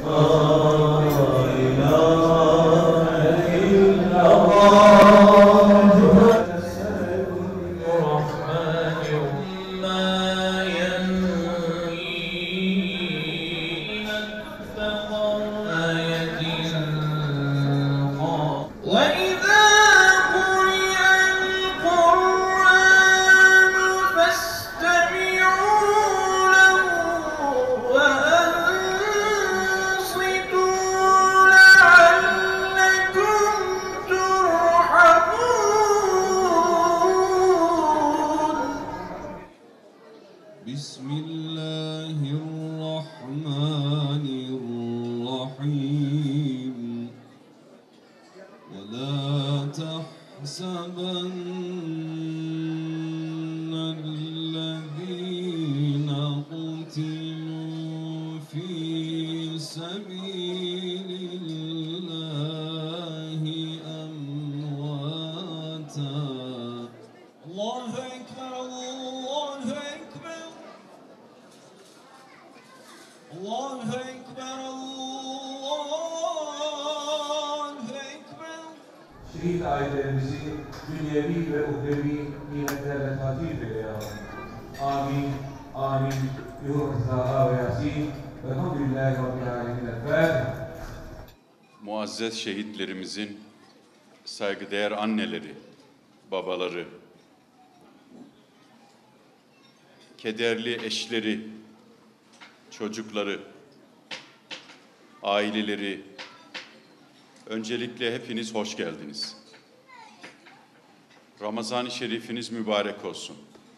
Bismillahirrahmanirrahim. Ve la tahsabennellezîne kutilû fî sebîlillâhi emvâta. Allahu Ekber, Allahu Ekber. Allahu Ekber, Allahu Ekber. Şehit ailelerimizi dünyevi ve uhrevi nimetlerle tatil eyle ya Rabbi. Amin, amin. Yuhur Taha ve Yasin. Velhamdülillahi Rabbil Alemin. El-Fatiha. Muazzez şehitlerimizin saygıdeğer anneleri, babaları, kederli eşleri, çocukları, aileleri, öncelikle hepiniz hoş geldiniz. Ramazan-ı Şerifiniz mübarek olsun.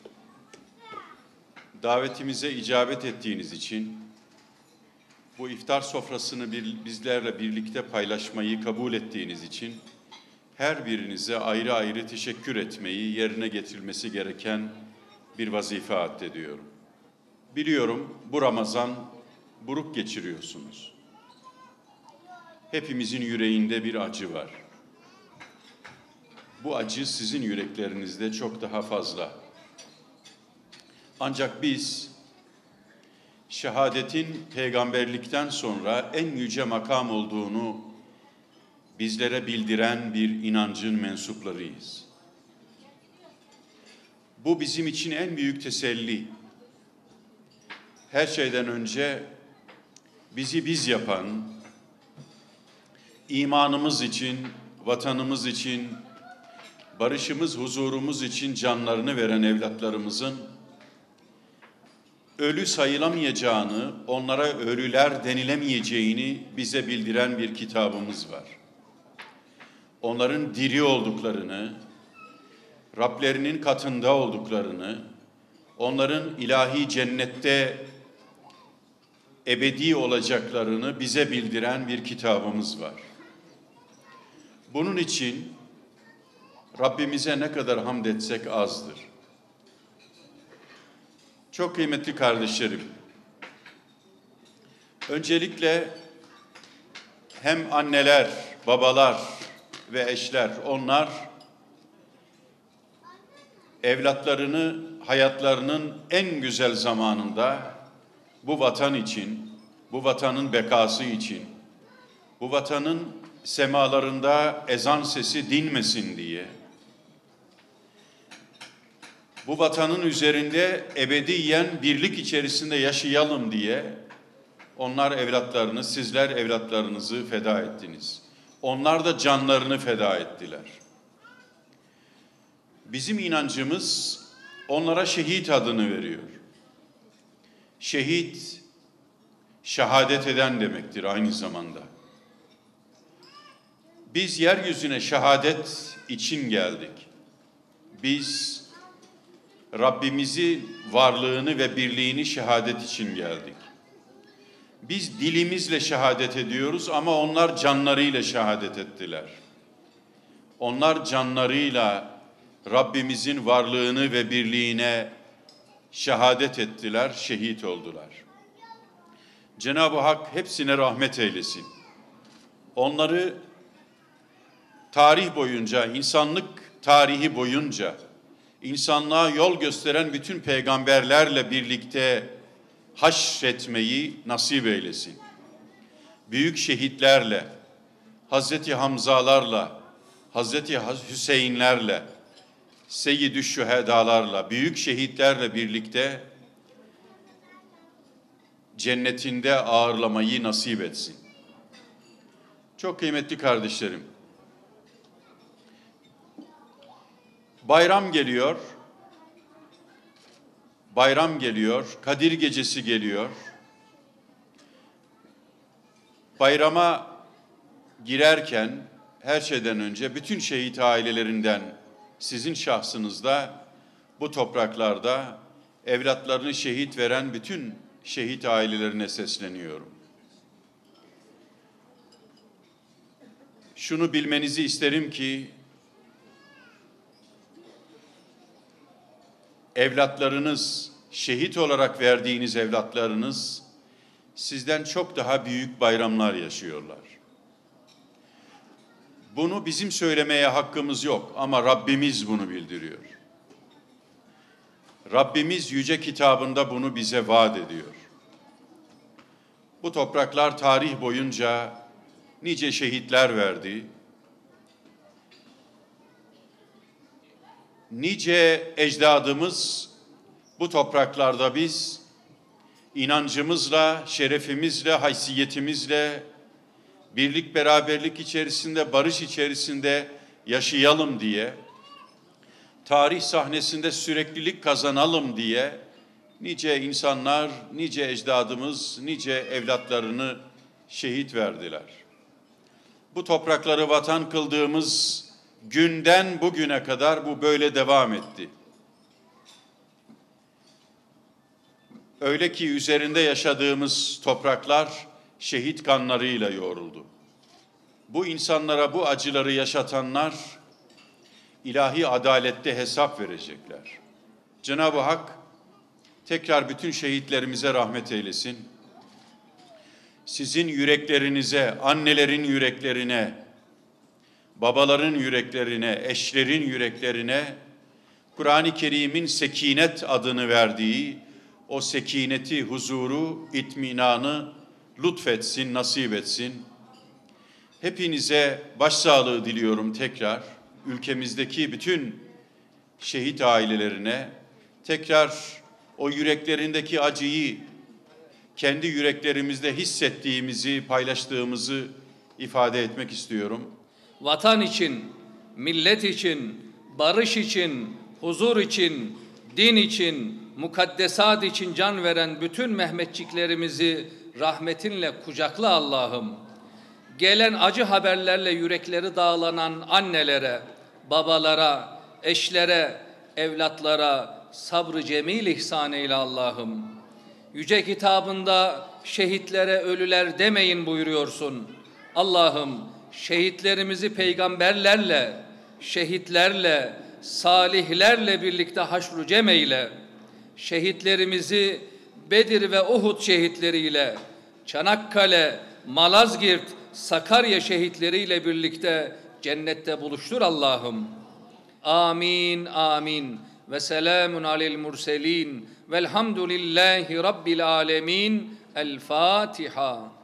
Davetimize icabet ettiğiniz için, bu iftar sofrasını bizlerle birlikte paylaşmayı kabul ettiğiniz için, her birinize ayrı ayrı teşekkür etmeyi yerine getirilmesi gereken bir vazife addediyorum. Biliyorum bu Ramazan buruk geçiriyorsunuz. Hepimizin yüreğinde bir acı var. Bu acı sizin yüreklerinizde çok daha fazla. Ancak biz şehadetin peygamberlikten sonra en yüce makam olduğunu bizlere bildiren bir inancın mensuplarıyız. Bu bizim için en büyük teselli. Her şeyden önce bizi biz yapan, imanımız için, vatanımız için, barışımız, huzurumuz için canlarını veren evlatlarımızın ölü sayılamayacağını, onlara ölüler denilemeyeceğini bize bildiren bir kitabımız var. Onların diri olduklarını, Rablerinin katında olduklarını, onların ilahi cennette ebedi olacaklarını bize bildiren bir kitabımız var. Bunun için Rabbimize ne kadar hamd etsek azdır. Çok kıymetli kardeşlerim, öncelikle hem anneler, babalar ve eşler, onlar evlatlarını hayatlarının en güzel zamanında bu vatan için, bu vatanın bekası için, bu vatanın semalarında ezan sesi dinmesin diye, bu vatanın üzerinde ebediyen birlik içerisinde yaşayalım diye onlar evlatlarını, sizler evlatlarınızı feda ettiniz. Onlar da canlarını feda ettiler. Bizim inancımız onlara şehit adını veriyor. Şehit, şehadet eden demektir aynı zamanda. Biz yeryüzüne şehadet için geldik. Biz Rabbimizi, varlığını ve birliğini şehadet için geldik. Biz dilimizle şehadet ediyoruz ama onlar canlarıyla şehadet ettiler. Onlar canlarıyla Rabbimizin varlığını ve birliğine şehadet ettiler, şehit oldular. Cenab-ı Hak hepsine rahmet eylesin. Onları tarih boyunca, insanlık tarihi boyunca, insanlığa yol gösteren bütün peygamberlerle birlikte haşretmeyi nasip eylesin. büyük şehitlerle, Hazreti Hamzalarla, Hazreti Hüseyinlerle, Seyyid-i Şühedalarla, büyük şehitlerle birlikte cennetinde ağırlamayı nasip etsin. Çok kıymetli kardeşlerim, bayram geliyor, Kadir Gecesi geliyor. Bayrama girerken her şeyden önce bütün şehit ailelerinden sizin şahsınızda bu topraklarda evlatlarını şehit veren bütün şehit ailelerine sesleniyorum. Şunu bilmenizi isterim ki evlatlarınız, şehit olarak verdiğiniz evlatlarınız sizden çok daha büyük bayramlar yaşıyorlar. Bunu bizim söylemeye hakkımız yok ama Rabbimiz bunu bildiriyor. Rabbimiz yüce kitabında bunu bize vaat ediyor. Bu topraklar tarih boyunca nice şehitler verdi. Nice ecdadımız bu topraklarda biz inancımızla, şerefimizle, haysiyetimizle birlik beraberlik içerisinde, barış içerisinde yaşayalım diye, tarih sahnesinde süreklilik kazanalım diye nice insanlar, nice ecdadımız, nice evlatlarını şehit verdiler. Bu toprakları vatan kıldığımız günden bugüne kadar bu böyle devam etti. Öyle ki üzerinde yaşadığımız topraklar şehit kanlarıyla yoğruldu. Bu insanlara bu acıları yaşatanlar ilahi adalette hesap verecekler. Cenab-ı Hak tekrar bütün şehitlerimize rahmet eylesin. Sizin yüreklerinize, annelerin yüreklerine, babaların yüreklerine, eşlerin yüreklerine Kur'an-ı Kerim'in sekinet adını verdiği o sekineti, huzuru, itminanı lütfetsin, nasip etsin. Hepinize başsağlığı diliyorum tekrar. Ülkemizdeki bütün şehit ailelerine tekrar o yüreklerindeki acıyı kendi yüreklerimizde hissettiğimizi, paylaştığımızı ifade etmek istiyorum. Vatan için, millet için, barış için, huzur için, din için, mukaddesat için can veren bütün Mehmetçiklerimizi rahmetinle kucakla Allah'ım. Gelen acı haberlerle yürekleri dağlanan annelere, babalara, eşlere, evlatlara sabrı cemil ihsan eyle Allah'ım. Yüce kitabında şehitlere ölüler demeyin buyuruyorsun. Allah'ım şehitlerimizi peygamberlerle, şehitlerle, salihlerle birlikte haşr-ı cem eyle. Şehitlerimizi Bedir ve Uhud şehitleriyle, Çanakkale, Malazgirt, Sakarya şehitleriyle birlikte cennette buluştur Allah'ım. Amin, amin. Ve selamun alel murselin. Velhamdülillahi Rabbil alemin. El Fatiha.